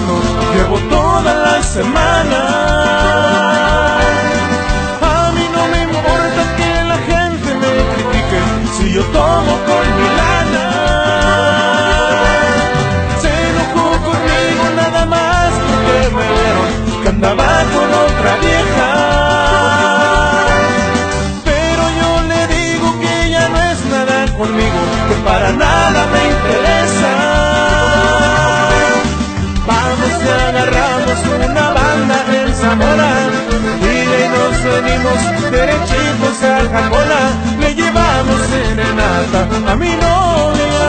tomando, llevo toda la semana. A mí no me importa que la gente me critique si yo tomo con mi lana. Se enojó conmigo nada más porque me vieron que andaba con otra vieja. Pero yo le digo que ya no es nada conmigo, que para nada me interesa. Vamos y agarramos una banda en Zamora y de ahí nos venimos derechitos a Jacona. Le llevamos serenata a mi novia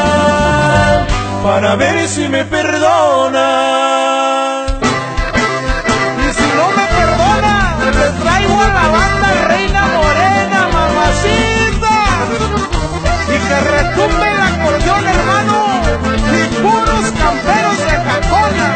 para ver si me perdona. Y si no me perdona, le traigo a la banda Reina Morena, mamacita. Y que retumbe el acordeón, hermano, y puros camperos de Jacona.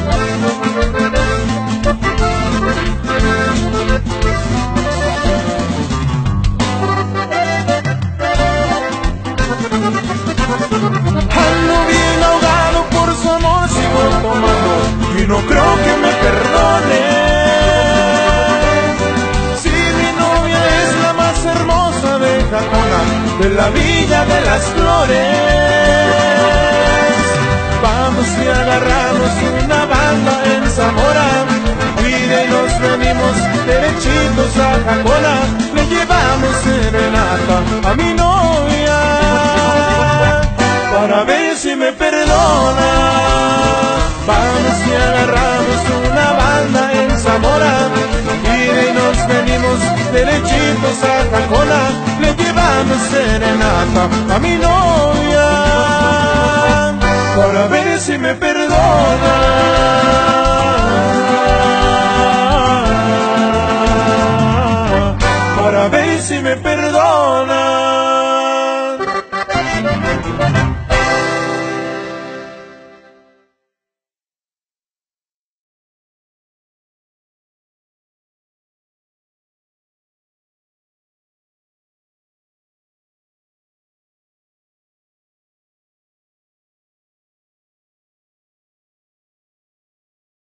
Ando bien ahogado por su amor, sigo tomando y no creo que me perdone. Si mi novia es la más hermosa de Jacona, de la Villa de las Flores. Vamos y agarramos una banda en Zamora y de ahí nos venimos derechitos a Jacona. Le llevamos serenata a mi novia para ver si me perdona. Vamos y agarramos una banda en Zamora y de ahí nos venimos derechitos a Jacona. Le llevamos serenata a mi novia para ver si me perdona.